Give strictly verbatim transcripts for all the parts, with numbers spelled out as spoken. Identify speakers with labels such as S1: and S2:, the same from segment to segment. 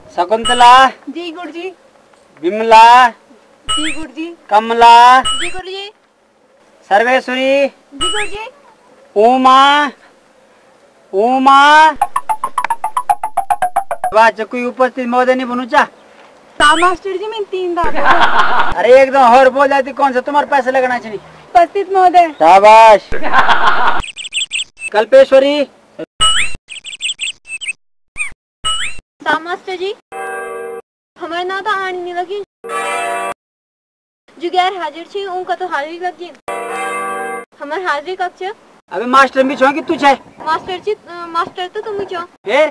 S1: शकुंतला।
S2: जी गुरुजी।
S1: विमला।
S2: जी गुरुजी।
S1: कमला।
S2: जी गुरुजी।
S1: सर्वेश्वरी।
S2: जी गुरुजी।
S1: उमा। उमा वाच कोई उपस्थित महोदय नहीं बनूचा।
S2: मास्टर जी मैं तीन बार
S1: अरे एकदम और बोल जाती कौन सा तुम्हारे पैसे लगना चाहिए।
S2: उपस्थित महोदय।
S1: शाबाश। कल्पेश्वरी।
S2: मास्टर जी हमारे ना तो आने नहीं लगी जो गैर हाजिर थी उनका तो हाजिरी लग गई हमारे हाजिरी कब छ।
S1: अबे मास्टर भी छो कि तू छे।
S2: मास्टर जी मास्टर तो तुम ही छो।
S1: फिर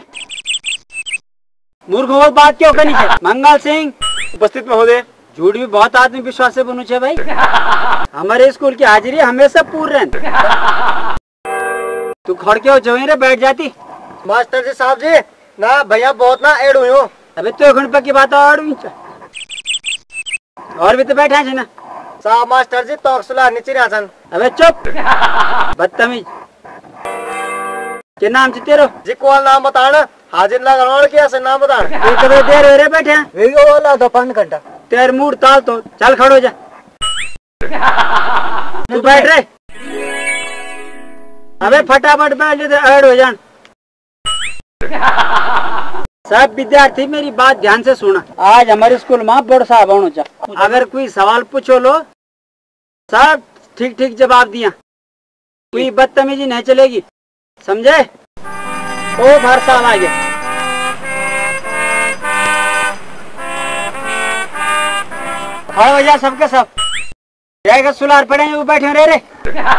S1: मूर्ख हो बात क्यों करनी है। मंगल सिंह।
S3: उपस्थित महोदय।
S1: झूठ भी बहुत आदमी विश्वास से बनू छे भाई। हमारे स्कूल की हाजिरी हमेशा पूर्ण रहे। तू खड़ के जो रे बैठ जाती।
S4: मास्टर जी साहब जी ना भैया बहुत ना एड हुई हूँ।
S1: अबे तो घंटे की बात और हुई और भी तो बैठा है ना।
S4: साहब मास्टर जी तो सुला नीचे आसन।
S1: अबे चुप बदतमीज। के नाम से तेरो
S4: जी कौन नाम बताना हाजिर लगा क्या से नाम बताना
S1: एक तो देर रे बैठे
S4: वीडियो वाला दो पाँच घंटा
S1: तेर मूड ताल तो चल खड़ो जा। तू बैठ रे। अबे फटाफट बैठ जा ऐड हो जान। सब विद्यार्थी मेरी बात ध्यान से सुना। आज हमारे स्कूल में बोर्ड साहब आना चाह। अगर कोई सवाल पूछो लो सब ठीक ठीक जवाब दिया। कोई बदतमीजी नहीं चलेगी समझे। ओ भर साहब आ गया। खड़े हो जा सबके सब। जाएगा सुलार पड़े वो बैठे रहे रे।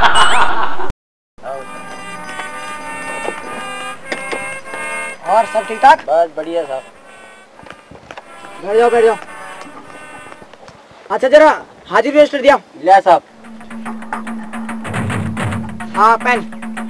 S1: और सब ठीक ठाक।
S4: बस बढ़िया साहब।
S1: बैठ जाओ बैठ जाओ। अच्छा जरा हाजिर रजिस्टर दिया। लिया साहब। हाँ पेन।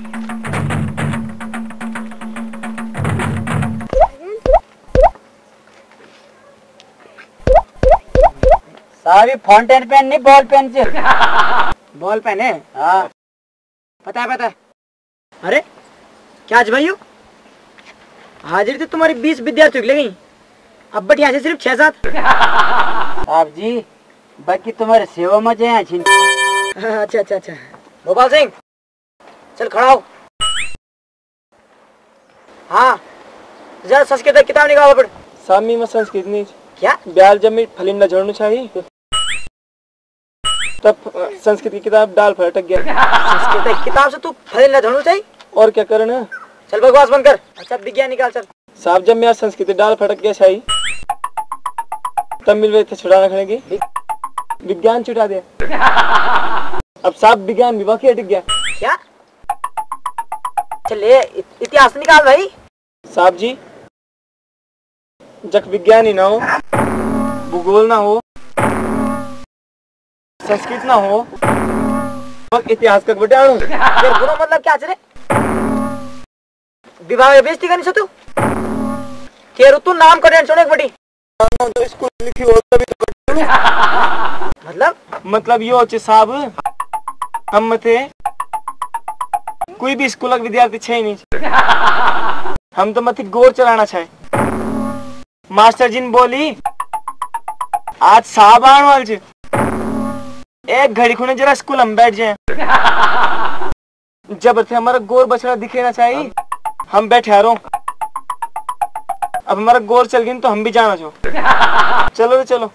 S1: साहब फाउंटेन पेन नहीं बॉल पेन से। बॉल पेन है। हाँ पता है पता है। अरे क्या आज भाई हाजिरी तो तुम्हारी बीस विद्यार्थियों की लगी अब बट यहाँ से सिर्फ छह सात। साहब जी बाकी तुम्हारे सेवा में जाए छीन। अच्छा अच्छा अच्छा गोपाल सिंह चल खड़ा हो। हाँ जरा संस्कृत किताब निकालो पढ़।
S3: सामी में संस्कृत नहीं
S1: क्या
S3: ब्याल जब फलिंदा झड़ना चाहिए तब संस्कृत की किताब डाल पर अटक गया।
S1: संस्कृत की किताब से तू फलिंदा झड़ना चाहिए
S3: और क्या करना।
S1: चल बकवास बंद कर। अच्छा विज्ञान निकाल चल।
S3: साहब जब मेरा संस्कृत डाल फटक गया शाही तब मिल रहे थे छुड़ाना खड़े की विज्ञान छुटा दिया। अब साहब विज्ञान विभाग ही अटक गया।
S1: क्या चले इतिहास निकाल भाई।
S3: साहब जी जब विज्ञान ही ना हो भूगोल ना हो संस्कृत ना हो इतिहास का बटाणु
S1: बुरा मतलब क्या चले विभाग में बेइज्जती करनी तू के तू नाम का टेंशन एक बड़ी
S3: तो स्कूल लिखी हो तभी तो
S1: मतलब
S3: मतलब ये होचे साहब हम थे कोई भी स्कूल का विद्यार्थी छे नहीं हम तो मत गोर चलाना चाहे। मास्टर जी ने बोली आज साहब आने वाले एक घड़ी खुने जरा स्कूल हम बैठ जाए जब थे हमारा गोर बछड़ा दिखेना चाहिए हम बैठे रहो। अब हमारा गोर चल गई तो हम भी जाना छो। चलो तो चलो।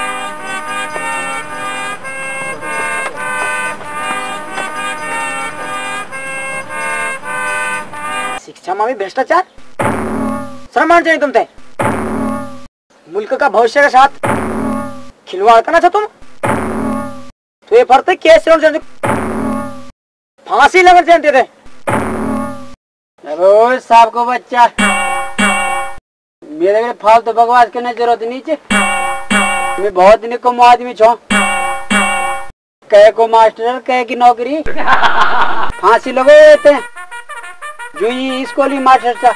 S1: शिक्षा में भी भ्रष्टाचार शर्म आना चाहिए तुमसे। मुल्क का भविष्य के साथ खिलवाड़ करना चाहते तुम तो ये फर्क केस फांसी लगन जानते थे। रोज साहब को बच्चा मेरे लिए फालतू बकवास करने जरूरत नहीं। मैं बहुत निकम्मो आदमी छो कह को मास्टर कह की नौकरी फांसी लगे थे जो ये स्कूल ही मास्टर था।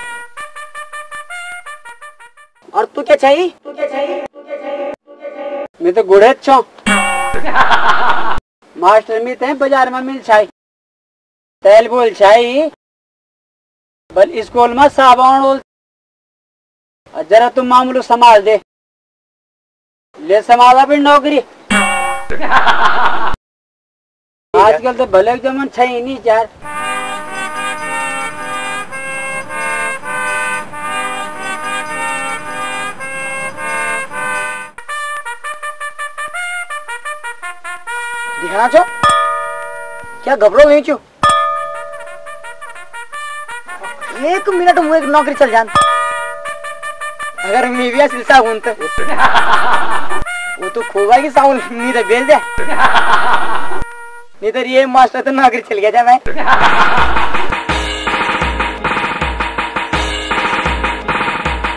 S1: और तू क्या चाहिए तू क्या चाहिए मैं तो गुड़े छो मास्टर में थे बाजार में मिल छाई तेल बोल छाई बल स्कूल में साबुन और जरा तुम मामूलो संभाल दे, ले संभाला भी नौकरी। आजकल तो भले जमन छै ही नहीं यार। दिखना छो क्या घबरो गई छो? एक मिनट मुझे एक नौकरी चल जान। अगर मीविया सिलसा हूं तो वो तो खोगा की साउंड नहीं तो बेल दे, नहीं तो ये मास्टर तो नौकरी चल गया था मैं।